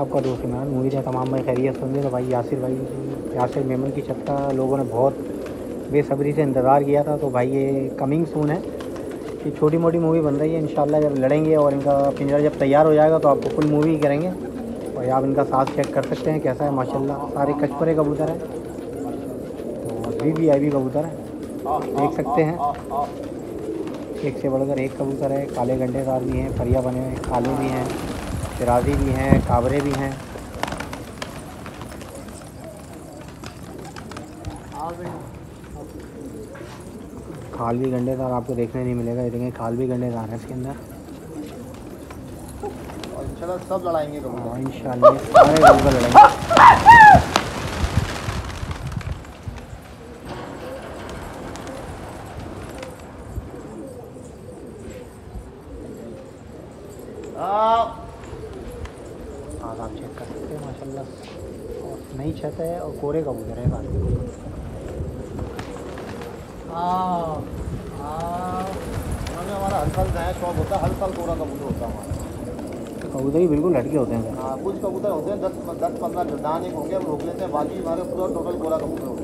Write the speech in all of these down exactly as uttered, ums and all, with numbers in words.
आपका दोस्त इमरान। उम्मीद है तमाम भाई खैरियत होंगे। तो भाई यासिर भाई यासिर मेमन की छत का लोगों ने बहुत बेसब्री से इंतज़ार किया था। तो भाई ये कमिंग सून है कि छोटी मोटी मूवी बन रही है। इंशाल्लाह जब लड़ेंगे और इनका पिंजरा जब तैयार हो जाएगा तो आपको फुल मूवी करेंगे। और आप इनका साथ चेक कर सकते हैं कैसा है। माशाल्लाह सारे कचपरे कबूतर हैं, तो वी वी आई वी कबूतर हैं, देख सकते हैं। एक से बढ़कर एक कबूतर है। काले गंडेदार भी हैं, फरिया बने हुए काले भी हैं, सिराजी भी हैं, काबरे भी हैं। खाल भी गंडेदार आपको देखने नहीं मिलेगा। ये देखें खाल भी गंडेदार है इसके अंदर। और इंशाल्लाह सब लड़ाएंगे कबूतर। हाँ इंशाल्लाह सारे कबूतर लड़ेंगे। हाँ आप चेक कर सकते हैं माशाल्लाह। और नई छत है और कोरे कबूतर है बाकी। हाँ हाँ हमें हमारा हर साल नया शौक होता है, हर साल कोरा कबूतर होता है हमारा। तो कबूतर ही बिल्कुल लटके होते हैं सर। हाँ कुछ कबूतर होते हैं दस दस पंद्रह दान एक होंगे, हम रोक लेते हैं, बाकी हमारे पूरा टोटल कोरा कबूतर होता है।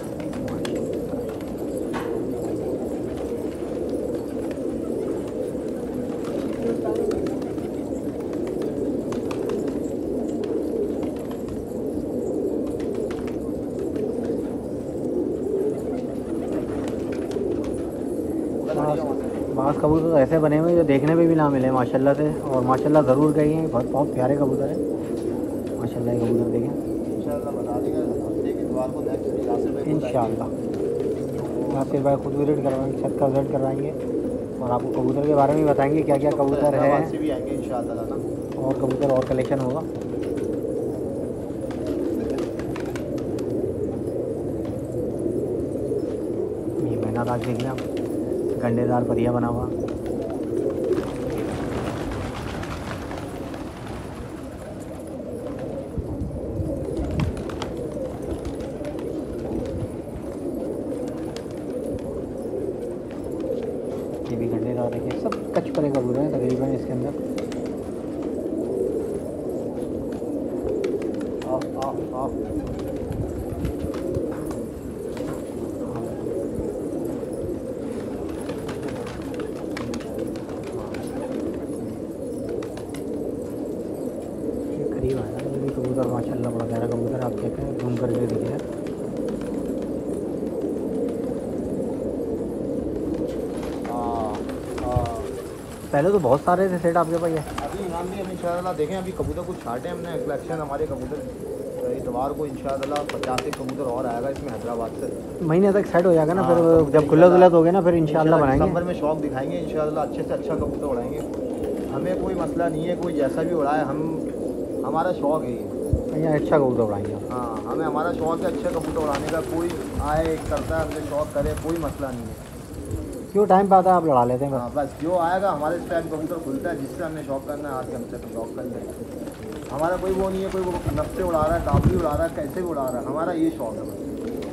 बास कबूतर तो ऐसे बने हुए जो देखने में भी ना मिले माशाल्लाह से। और माशाल्लाह ज़रूर कहिए, बहुत बहुत प्यारे कबूतर है माशाल्लाह। ये कबूतर देखें इंशाल्लाह बता देंगे हफ्ते के द्वार को नेक्स्ट यासिर भाई इंशाल्लाह। यासिर भाई खुद विजिट करवाएंगे, छत का विजिट करवाएंगे और आपको कबूतर के बारे में भी बताएंगे क्या क्या कबूतर है। भी आएंगे इंशाल्लाह ना, और कबूतर और कलेक्शन होगा। ये मैना राज देखिए आप, गंडेदार परिया बना हुआ। ये भी गंडेदार देखिए, सब कचपरे कबूतर हैं तकरीबन इसके अंदर। ऑफ ऑफ ऑफ करीब आया ये भी कबूतर माशाल्लाह बड़ा प्यारा कबूतर। आप देखें घूम करके देखिए। पहले तो बहुत सारे थे सेट आपके पास। ये अभी इमाम भी हम इंशाल्लाह देखें, अभी कबूतर कुछ छाटे हमने कलेक्शन हमारे कबूतर इतवार को इंशाल्लाह पचास एक कबूतर और आएगा इसमें हैदराबाद से। महीने तक सेट हो जाएगा ना। हाँ, फिर तो जब खुला दुलत हो गया ना फिर इंशाल्लाह बनाएंगे। दिसंबर में शौक दिखाएंगे इंशाल्लाह, अच्छे से अच्छा कबूतर उड़ाएंगे। हमें कोई मसला नहीं है, कोई जैसा भी उड़ाए, हम हमारा शौक है ये। यहाँ अच्छा कबूतर उड़ाएंगे। हाँ हमें हमारा शौक है अच्छे कबूतर उड़ाने का। कोई आए करता है हमसे शौक करे, कोई मसला नहीं है। क्यों टाइम पे आता है आप लड़ा लेते हैं बस। हाँ बस जो आएगा हमारे इस टाइम कबूतर खुलता है, जिससे हमने शौक करना है आज हमसे तो शौक कर लेंगे। हमारा कोई वो नहीं है, कोई वो नफ्से उड़ा रहा है, काबली उड़ा रहा है, कैसे भी उड़ा रहा है, हमारा ये शौक है बस।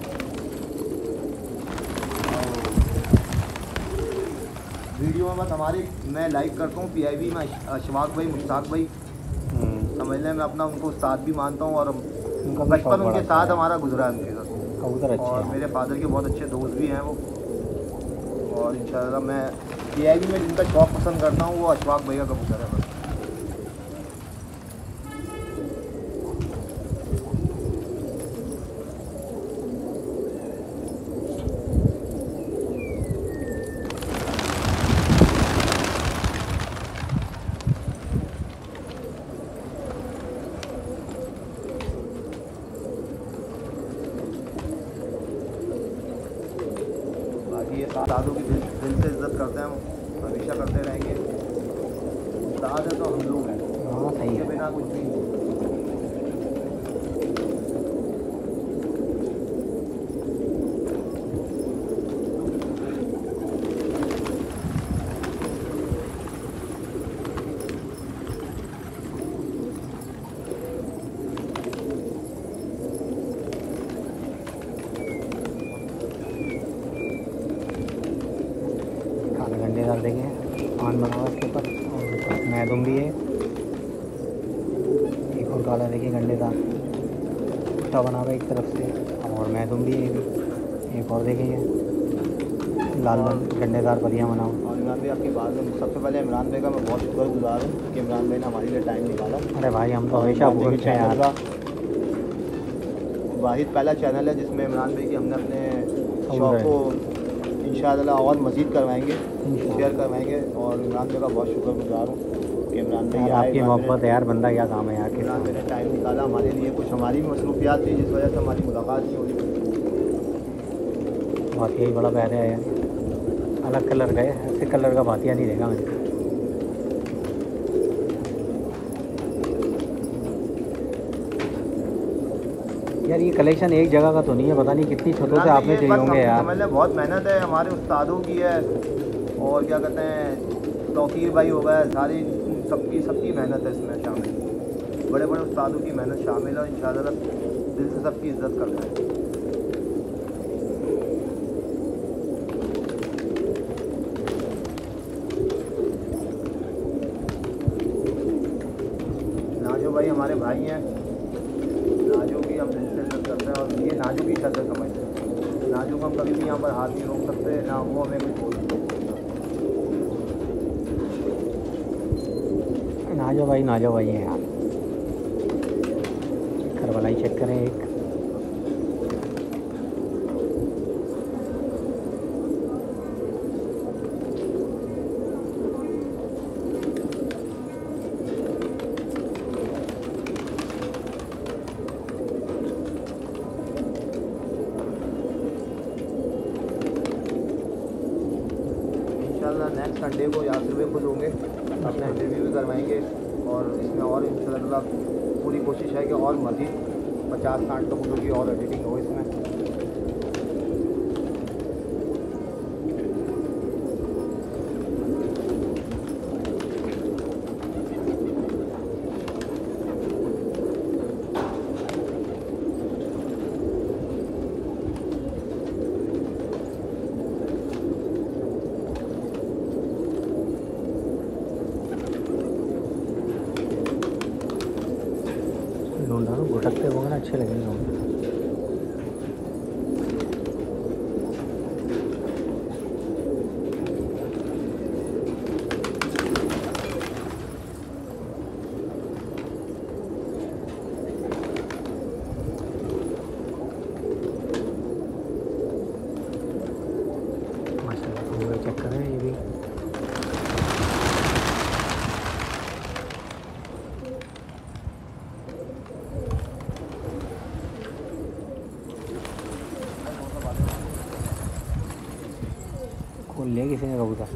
वीडियो में बस हमारी मैं लाइक करता हूँ पी आई बी में अशफाक भाई, मुश्ताक भाई, समझने में अपना उनको साथ भी मानता हूँ। और बचपन उनके साथ हमारा गुजरा है उनके साथ कबूतर अच्छे और हैं। मेरे फादर के बहुत अच्छे दोस्त भी हैं वो। और इंशाल्लाह मैं पी आई बी में जिनका शौक पसंद करता हूँ वो अशफाक भाई का कबूतर है बस। ये दादों की दिल, दिल से इज्जत करते हैं, हम हमेशा करते रहेंगे। दाद है तो हम लोग हैं, हाँ सही के है। बिना कुछ भी नहीं। गंडेदार देखें पान बना हुआ इसके ऊपर और मैदुम भी है। एक और काला देखिए गंडेदार कुर्ता बना हुआ एक तरफ से, और मैदुम भी है भी। एक और देखेंगे लाल लाल गंडेदार बढ़िया बना हुआ। और इमरान भाई आपकी बात में सबसे पहले इमरान भाई का मैं बहुत शुक्रगुजार हूँ कि इमरान भाई ने हमारे लिए टाइम निकाला। अरे भाई हम तो हमेशा भूलते हैं यार। वाहिद पहला चैनल है जिसमें इमरान भाई की हमने अपने शौक को इंशाअल्लाह और मज़ीद करवाएंगे, शेयर करवाएंगे। और इमरान भाई का बहुत शुक्रगुजार हूँ कि इमरान भाई आपकी मोहब्बत है यार, बंदा क्या काम है यार। इमरान भाई ने टाइम निकाला हमारे लिए, कुछ हमारी भी मसरूफियात थी जिस वजह से हमारी मुलाकात नहीं हो रही। भातिया ही बड़ा प्यारा है यार, अलग कलर का है, ऐसे कलर का भातिया नहीं देखा मैंने। यार ये कलेक्शन एक जगह का तो नहीं है, पता नहीं कितनी छतों से आपने चाहिए होंगे यार। समझ लें बहुत मेहनत है हमारे उस्तादों की है, और क्या कहते हैं तौकीर भाई हो गए, सारी सबकी सबकी मेहनत है इसमें शामिल, बड़े बड़े उस्तादों की मेहनत शामिल है। इंशाअल्लाह दिल से सबकी इज्जत करते हैं। नाजो भाई हमारे भाई हैं, नाजो की हम दिल से इज्जत करते हैं, और ये नाजो की शर्त समझते हैं। नाजो को हम कभी भी यहाँ पर हाथ नहीं रोक सकते, ना वो हमें कुछ बोल सकते। नाजो भाई नाजो भाई हैं यार। करवलाई चेक करें एक, नेक्स्ट संडे को यासिर भाई खुद होंगे, अपना इंटरव्यू भी करवाएंगे, और इसमें और इंशाल्लाह पूरी कोशिश है कि और मज़ीद पचास साठ तो फोटो की और एडिटिंग हो इसमें। ढूंढ रहा हूँ, घुटकते होंगे ना अच्छे लगेंगे होंगे। माशाल्लाह चेक करें ये भी। खोल लिया किसी ने कबूतर।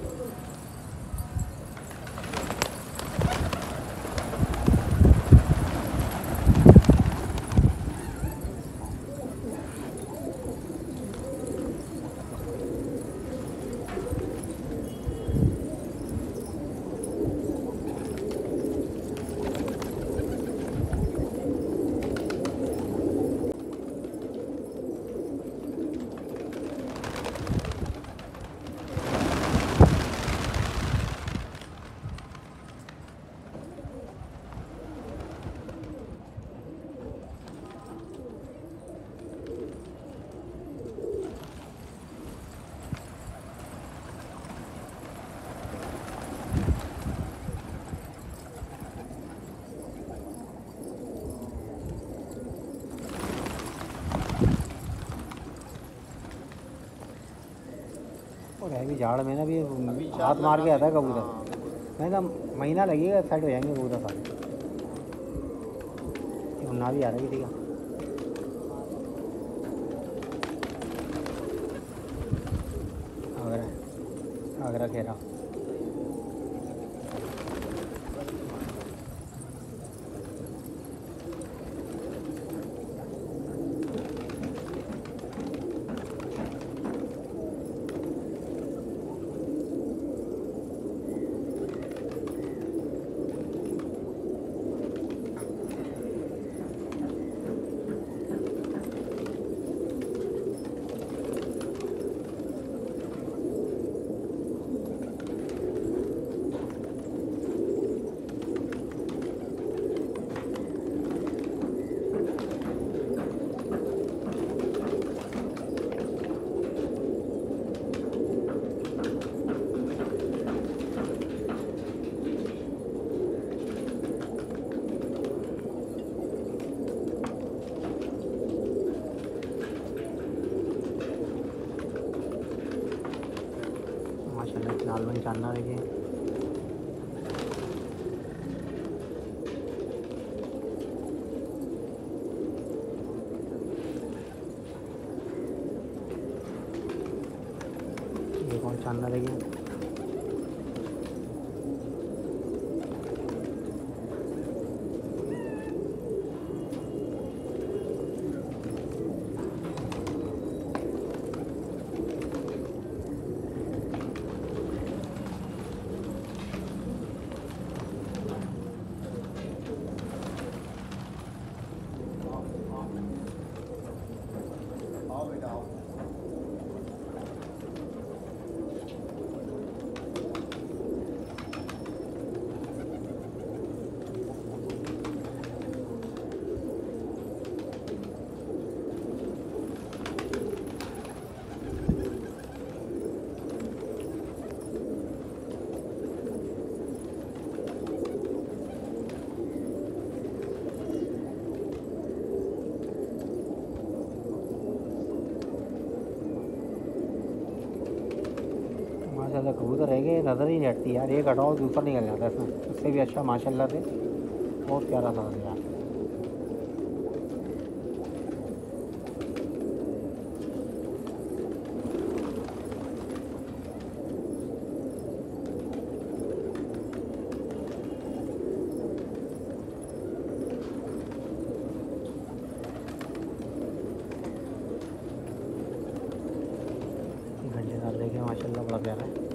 और है भी झाड़ में ना भी हाथ मार के आता है कबूतर। मैं तो महीना लगेगा सेट हो जाएंगे कबूतर सारे। उन्ना भी आ रहा है किसी का। आगरा आगरा खेरा। नालवन चांदना देखिए। ये कौन चांदना देखिए। आओ बेटा आओ। माशाल्लाह कबूतर रह गए, नज़र ही नहीं हटती यार। एक हटाओ दूसरा निकल जाता है इसमें, उससे भी अच्छा माशाल्लाह से बहुत प्यारा सा है यार। घंटेदार देखिए माशाल्लाह बड़ा प्यारा है।